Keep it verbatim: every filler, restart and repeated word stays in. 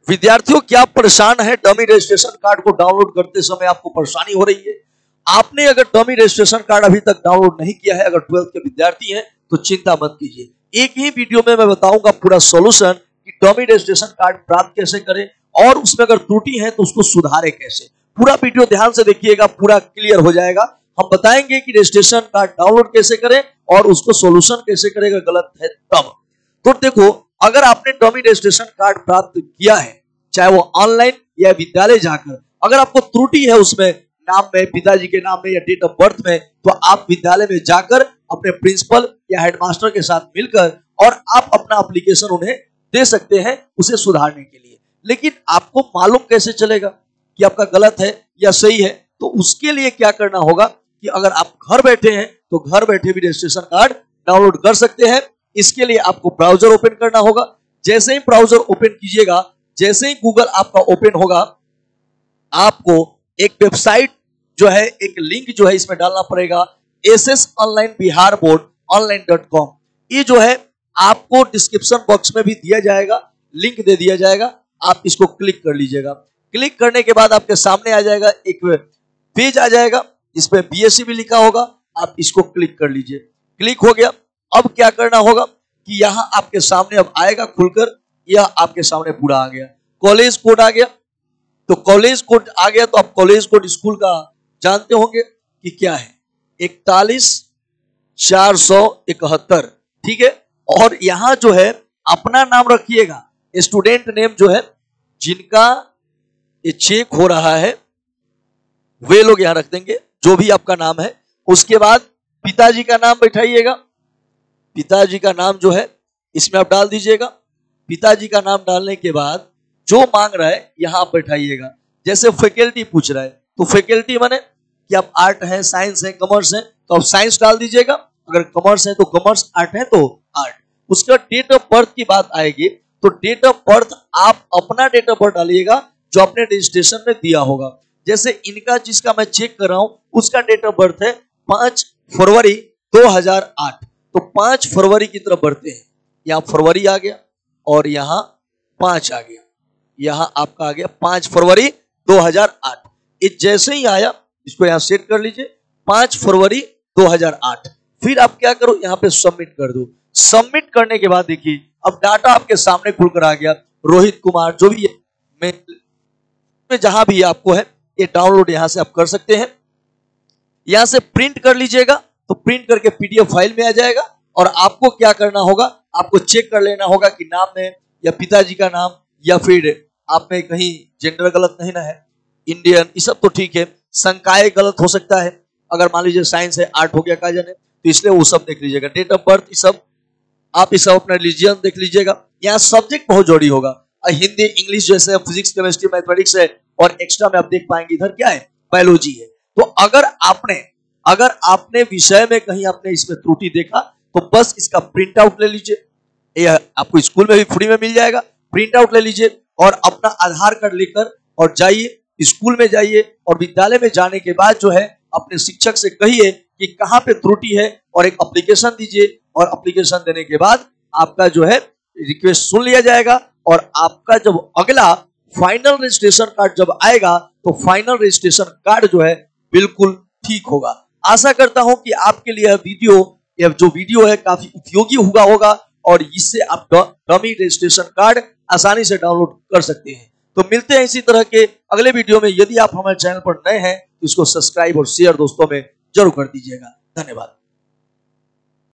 विद्यार्थियों, क्या परेशान है? डमी रजिस्ट्रेशन कार्ड को डाउनलोड करते समय आपको परेशानी हो रही है? आपने अगर डमी रजिस्ट्रेशन कार्ड अभी तक डाउनलोड नहीं किया है, अगर ट्वेल्थ के विद्यार्थी हैं, तो चिंता मत कीजिए। एक ही वीडियो में मैं बताऊंगा पूरा सॉल्यूशन कि डमी रजिस्ट्रेशन कार्ड प्राप्त कैसे करें और उसमें अगर त्रुटि है तो उसको सुधारे कैसे। पूरा वीडियो ध्यान से देखिएगा, पूरा क्लियर हो जाएगा। हम बताएंगे कि रजिस्ट्रेशन कार्ड डाउनलोड कैसे करें और उसको सॉल्यूशन कैसे करेगा गलत है तब। तो देखो, अगर आपने डमी रजिस्ट्रेशन कार्ड प्राप्त किया है, चाहे वो ऑनलाइन या विद्यालय जाकर, अगर आपको त्रुटि है उसमें नाम में, पिताजी के नाम में या डेट ऑफ बर्थ में, तो आप विद्यालय में जाकर अपने प्रिंसिपल या हेडमास्टर के साथ मिलकर और आप अपना एप्लीकेशन उन्हें दे सकते हैं उसे सुधारने के लिए। लेकिन आपको मालूम कैसे चलेगा कि आपका गलत है या सही है? तो उसके लिए क्या करना होगा कि अगर आप घर बैठे हैं तो घर बैठे भी रजिस्ट्रेशन कार्ड डाउनलोड कर सकते हैं। इसके लिए आपको ब्राउजर ओपन करना होगा। जैसे ही ब्राउजर ओपन कीजिएगा, जैसे ही गूगल आपका ओपन होगा, आपको एक वेबसाइट जो है, एक लिंक जो है इसमें डालना पड़ेगा, S S online Bihar board online dot com. ये जो है आपको डिस्क्रिप्शन बॉक्स में भी दिया जाएगा, लिंक दे दिया जाएगा। आप इसको क्लिक कर लीजिएगा। क्लिक करने के बाद आपके सामने आ जाएगा एक पेज आ जाएगा, इसमें बी एस सी भी लिखा होगा। आप इसको क्लिक कर लीजिए। क्लिक हो गया। अब क्या करना होगा कि यहां आपके सामने अब आएगा खुलकर, यह आपके सामने पूरा आ गया। कॉलेज कोड आ गया। तो कॉलेज कोड आ गया तो आप कॉलेज कोड स्कूल का जानते होंगे कि क्या है, इकतालीस चार सौ इकहत्तर। ठीक है। और यहां जो है अपना नाम रखिएगा, स्टूडेंट नेम जो है, जिनका ये चेक हो रहा है वे लोग यहां रख देंगे, जो भी आपका नाम है। उसके बाद पिताजी का नाम बैठाइएगा। पिताजी का नाम जो है इसमें आप डाल दीजिएगा। पिताजी का नाम डालने के बाद जो मांग रहा है यहां आप बैठाइएगा। जैसे फैकल्टी पूछ रहा है तो फैकल्टी माने कि आप आर्ट है, साइंस है, कॉमर्स है, तो आप साइंस डाल दीजिएगा। अगर कॉमर्स है तो कॉमर्स, आर्ट है तो आर्ट। उसका डेट ऑफ बर्थ की बात आएगी तो डेट ऑफ बर्थ आप अपना डेट ऑफ बर्थ डालिएगा जो आपने रजिस्ट्रेशन में दिया होगा। जैसे इनका जिसका मैं चेक कर रहा हूं उसका डेट ऑफ बर्थ है पांच फरवरी दो हजार आठ। तो पांच फरवरी की तरफ बढ़ते हैं। यहां फरवरी आ गया और यहां पांच आ गया। यहां आपका आ गया पांच फरवरी दो हजार आठ। ये जैसे ही आया इसको यहां सेट कर लीजिए, पांच फरवरी दो हजार आठ। फिर आप क्या करो, यहां पे सबमिट कर दो। सबमिट करने के बाद देखिए अब डाटा आपके सामने खुलकर आ गया। रोहित कुमार जो भी है, में जहां भी आपको है, ये डाउनलोड यहां से आप कर सकते हैं। यहां से प्रिंट कर लीजिएगा तो प्रिंट करके पीडीएफ फाइल में आ जाएगा। और आपको क्या करना होगा, आपको चेक कर लेना होगा कि नाम में या पिताजी का नाम या फिर आप में कहीं जेंडर गलत नहीं ना है, इंडियन, ये सब तो ठीक है। संकाय गलत हो सकता है, अगर मान लीजिए साइंस है, आर्ट हो गया का जाने, तो इसलिए वो सब देख लीजिएगा। डेट ऑफ बर्थ ये सब आप इस सब अपना रिलीजन देख लीजिएगा। यहाँ सब्जेक्ट बहुत जरूरी होगा, हिंदी, इंग्लिश जैसे फिजिक्स, केमिस्ट्री, मैथमेटिक्स है। और एक्स्ट्रा में आप देख पाएंगे इधर क्या है, बायोलॉजी है। तो अगर आपने अगर आपने विषय में कहीं आपने इसमें त्रुटि देखा तो बस इसका प्रिंट आउट ले लीजिए। यह आपको स्कूल में भी फ्री में मिल जाएगा। प्रिंट आउट ले लीजिए और अपना आधार कार्ड लेकर और जाइए, स्कूल में जाइए और विद्यालय में जाने के बाद जो है अपने शिक्षक से कहिए कि कहां पे त्रुटि है और एक एप्लीकेशन दीजिए। और एप्लीकेशन देने के बाद आपका जो है रिक्वेस्ट सुन लिया जाएगा और आपका जब अगला फाइनल रजिस्ट्रेशन कार्ड जब आएगा तो फाइनल रजिस्ट्रेशन कार्ड जो है बिल्कुल ठीक होगा। आशा करता हूं कि आपके लिए यह वीडियो यह जो वीडियो है काफी उपयोगी हुआ होगा और इससे आप डमी रजिस्ट्रेशन कार्ड आसानी से डाउनलोड कर सकते हैं। तो मिलते हैं इसी तरह के अगले वीडियो में। यदि आप हमारे चैनल पर नए हैं तो इसको सब्सक्राइब और शेयर दोस्तों में जरूर कर दीजिएगा। धन्यवाद।